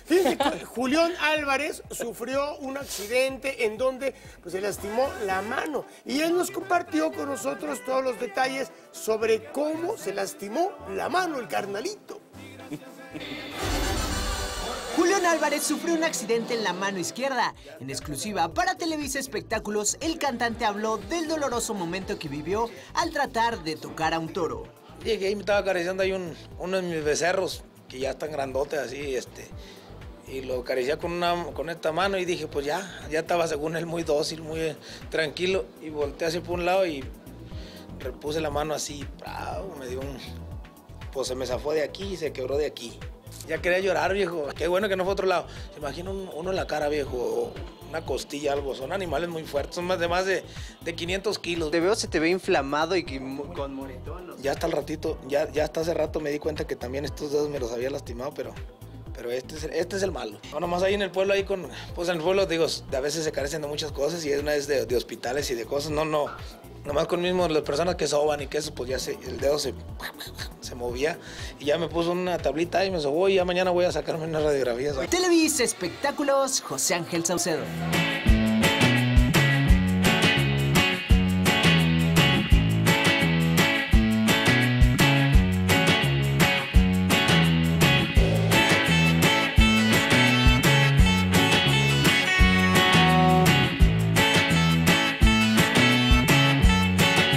Fíjense que Julián Álvarez sufrió un accidente en donde pues, se lastimó la mano. Y él nos compartió con nosotros todos los detalles sobre cómo se lastimó la mano, el carnalito. Julián Álvarez sufrió un accidente en la mano izquierda. En exclusiva para Televisa Espectáculos, el cantante habló del doloroso momento que vivió al tratar de tocar a un toro. Llegué y me estaba acariciando ahí uno de mis becerros, que ya están grandotes así, y lo acaricié con esta mano y dije, pues ya estaba según él muy dócil, muy tranquilo, y volteé así por un lado y repuse la mano así, me dio pues se me zafó de aquí y se quebró de aquí. Ya quería llorar, viejo. Qué bueno que no fue a otro lado. Se imagina uno en la cara, viejo, o una costilla, algo. Son animales muy fuertes, son más de 500 kilos. Se te ve inflamado y con moretón. Ya hasta el ratito, ya hasta hace rato me di cuenta que también estos dedos me los había lastimado, pero este es el malo. No, nomás ahí en el pueblo, pues en el pueblo, digo, a veces se carecen de muchas cosas y una vez de hospitales y de cosas, nomás con mismo las personas que soban y que eso, pues ya el dedo se movía y ya me puso una tablita y me sobó y ya mañana voy a sacarme unas radiografías. Televisa Espectáculos, José Ángel Saucedo.